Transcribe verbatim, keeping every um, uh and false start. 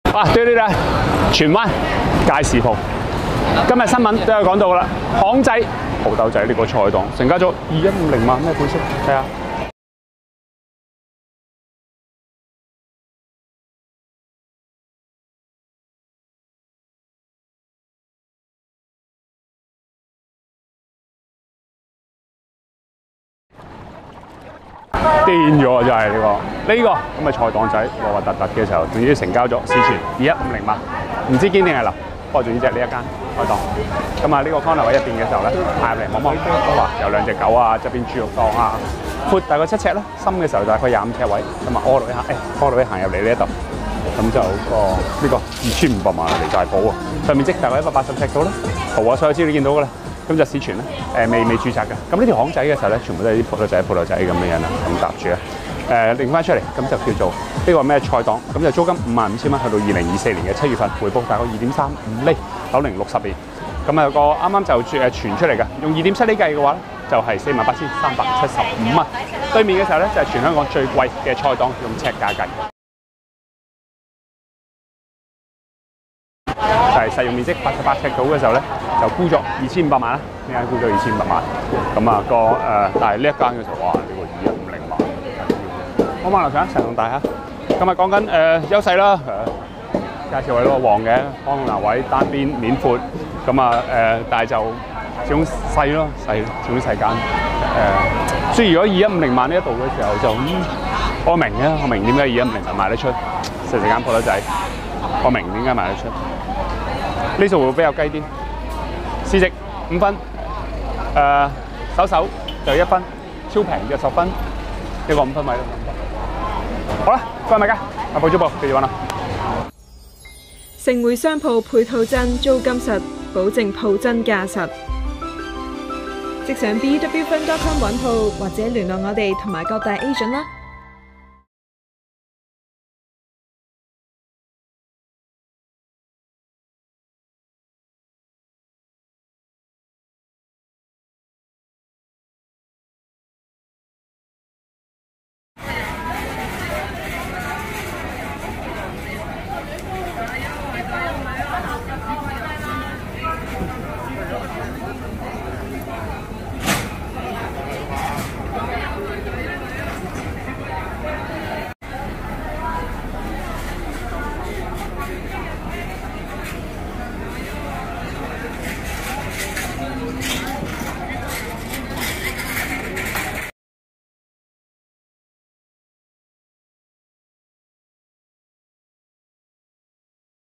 哇！對對對，荃灣街市鋪，今日新聞都有講到啦。巷仔葡豆仔呢個菜檔成交咗二一五零萬，咩款式？睇下。癲咗啊！真係呢個呢個咁嘅菜檔仔核核突突嘅時候，總之成交咗市傳二一五零萬，唔知堅定係流。不過總之就係呢一間菜檔。咁啊呢個 corner 位入邊嘅時候咧，行入嚟望望，哇有兩隻狗啊，側邊豬肉檔啊，闊大概七尺啦，深嘅時候大概廿五尺位。咁啊柯女行，誒柯女行入嚟呢一度，咁就個呢個二千五百萬嚟大寶啊！上面積大概一百八十尺到啦，圖啊所有資料見到㗎啦。咁就市傳咧，誒未未註冊嘅。咁呢條巷仔嘅時候咧，全部都係啲葡萄仔、葡萄仔咁樣樣啦，咁搭住啊。誒拎翻出嚟，咁就叫做呢個咩菜檔，咁就租金五萬五千蚊，去到二零二四年嘅七月份，回報大概二點三五厘，樓齡六十年。咁啊有個啱啱就誒傳出嚟嘅，用二點七厘計嘅話咧，就係四萬八千三百七十五蚊。對面嘅時候咧，就係全香港最貴嘅菜檔，用尺價計。就係實用面積八十八尺到嘅時候咧，就估咗二千五百萬啦。呢間估咗二千五百萬。咁啊個誒、呃，但係呢一間嘅時候，哇！呢、這個二一五零萬。我望樓上成棟大廈。今日講緊誒優勢啦，誒介紹位嗰個旺嘅康南位單邊面闊，咁啊誒，但係就始終細咯，細始終細間。誒、呃，所以如果二一五零萬呢一度嘅時候就，嗯、我明嘅，我明點解二一五零萬賣得出，細細間鋪頭仔，我明點解賣得出。呢度會比較雞啲，市值五分，誒、呃、手手就一分，超平嘅十分，呢個五分位咯。好啦，翻埋家，阿報租報，繼續揾啦。 盛匯商鋪配套真，租金實，保證鋪真價實。即上 b w fund dot com 揾鋪或者聯絡我哋同埋各大 agent 啦。